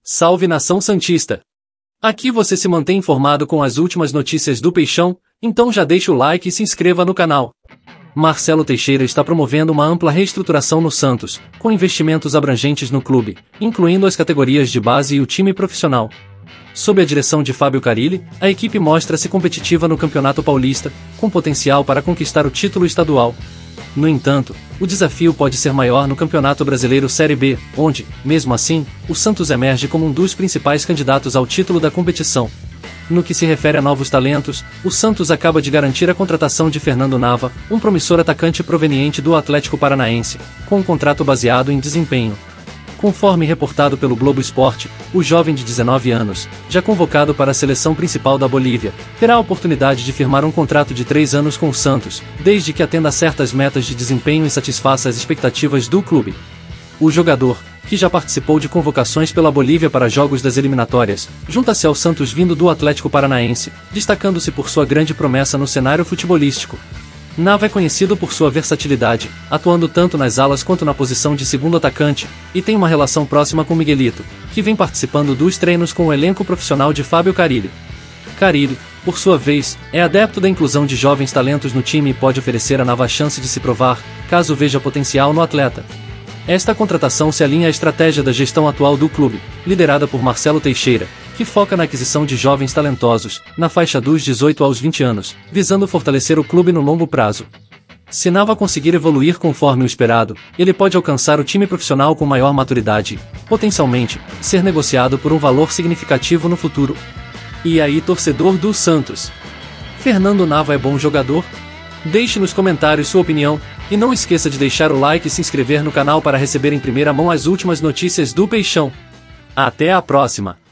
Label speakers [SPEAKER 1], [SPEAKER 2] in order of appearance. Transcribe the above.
[SPEAKER 1] Salve nação santista! Aqui você se mantém informado com as últimas notícias do Peixão, então já deixa o like e se inscreva no canal. Marcelo Teixeira está promovendo uma ampla reestruturação no Santos, com investimentos abrangentes no clube, incluindo as categorias de base e o time profissional. Sob a direção de Fábio Carilli, a equipe mostra-se competitiva no Campeonato Paulista, com potencial para conquistar o título estadual. No entanto, o desafio pode ser maior no Campeonato Brasileiro Série B, onde, mesmo assim, o Santos emerge como um dos principais candidatos ao título da competição. No que se refere a novos talentos, o Santos acaba de garantir a contratação de Fernando Nava, um promissor atacante proveniente do Atlético Paranaense, com um contrato baseado em desempenho. Conforme reportado pelo Globo Esporte, o jovem de 19 anos, já convocado para a seleção principal da Bolívia, terá a oportunidade de firmar um contrato de 3 anos com o Santos, desde que atenda certas metas de desempenho e satisfaça as expectativas do clube. O jogador, que já participou de convocações pela Bolívia para jogos das eliminatórias, junta-se ao Santos vindo do Atlético Paranaense, destacando-se por sua grande promessa no cenário futebolístico. Nava é conhecido por sua versatilidade, atuando tanto nas alas quanto na posição de segundo atacante, e tem uma relação próxima com Miguelito, que vem participando dos treinos com o elenco profissional de Fábio Carilli. Carilli, por sua vez, é adepto da inclusão de jovens talentos no time e pode oferecer a Nava a chance de se provar, caso veja potencial no atleta. Esta contratação se alinha à estratégia da gestão atual do clube, liderada por Marcelo Teixeira, que foca na aquisição de jovens talentosos, na faixa dos 18 aos 20 anos, visando fortalecer o clube no longo prazo. Se Nava conseguir evoluir conforme o esperado, ele pode alcançar o time profissional com maior maturidade e, potencialmente, ser negociado por um valor significativo no futuro. E aí, torcedor do Santos? Fernando Nava é bom jogador? Deixe nos comentários sua opinião, e não esqueça de deixar o like e se inscrever no canal para receber em primeira mão as últimas notícias do Peixão. Até a próxima!